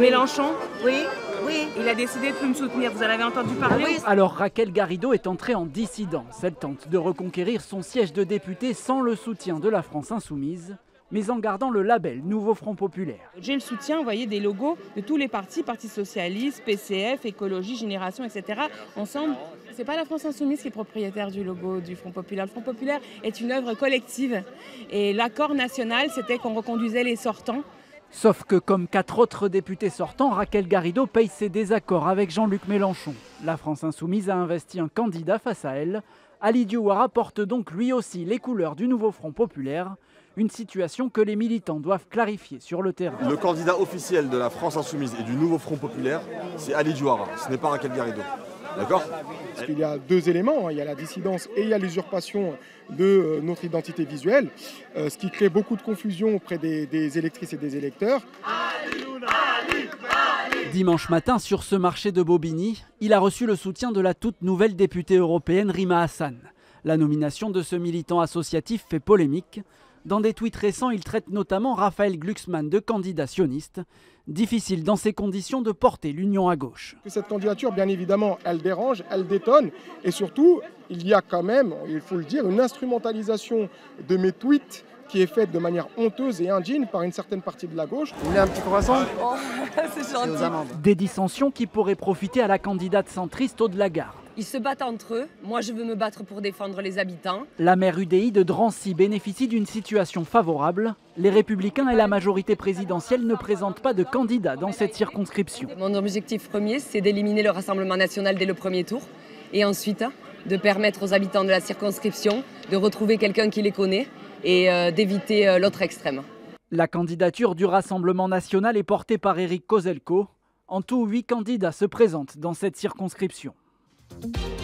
Mélenchon, Oui, oui. il a décidé de plus me soutenir. Vous en avez entendu parler? Oui. Alors Raquel Garrido est entrée en dissidence. Elle tente de reconquérir son siège de députée sans le soutien de la France insoumise, mais en gardant le label Nouveau Front Populaire. J'ai le soutien, vous voyez, des logos de tous les partis, Parti Socialiste, PCF, Écologie, Génération, etc. Ensemble, c'est pas la France Insoumise qui est propriétaire du logo du Front Populaire. Le Front Populaire est une œuvre collective. Et l'accord national, c'était qu'on reconduisait les sortants. Sauf que comme 4 autres députés sortants, Raquel Garrido paye ses désaccords avec Jean-Luc Mélenchon. La France Insoumise a investi un candidat face à elle. Ali Diouara porte donc lui aussi les couleurs du Nouveau Front Populaire. Une situation que les militants doivent clarifier sur le terrain. Le candidat officiel de la France Insoumise et du Nouveau Front Populaire, c'est Ali Diouara, ce n'est pas Raquel Garrido. D'accord ? Parce qu'il y a deux éléments, il y a la dissidence et il y a l'usurpation de notre identité visuelle, ce qui crée beaucoup de confusion auprès des électrices et des électeurs. Dimanche matin, sur ce marché de Bobigny, il a reçu le soutien de la toute nouvelle députée européenne Rima Hassan. La nomination de ce militant associatif fait polémique. Dans des tweets récents, il traite notamment Raphaël Glucksmann de candidat sioniste. Difficile dans ces conditions de porter l'union à gauche. Cette candidature, bien évidemment, elle dérange, elle détonne. Et surtout, il y a quand même, il faut le dire, une instrumentalisation de mes tweets qui est faite de manière honteuse et indigne par une certaine partie de la gauche. Vous voulez un petit croissant? Oh, c'est gentil. Des dissensions qui pourraient profiter à la candidate centriste Aude Lagarde. Ils se battent entre eux. Moi, je veux me battre pour défendre les habitants. La maire UDI de Drancy bénéficie d'une situation favorable. Les Républicains et la majorité présidentielle ne présentent pas de candidat dans cette circonscription. Mon objectif premier, c'est d'éliminer le Rassemblement national dès le premier tour. Et ensuite, de permettre aux habitants de la circonscription de retrouver quelqu'un qui les connaît et d'éviter l'autre extrême. La candidature du Rassemblement national est portée par Éric Kozelko. En tout, 8 candidats se présentent dans cette circonscription.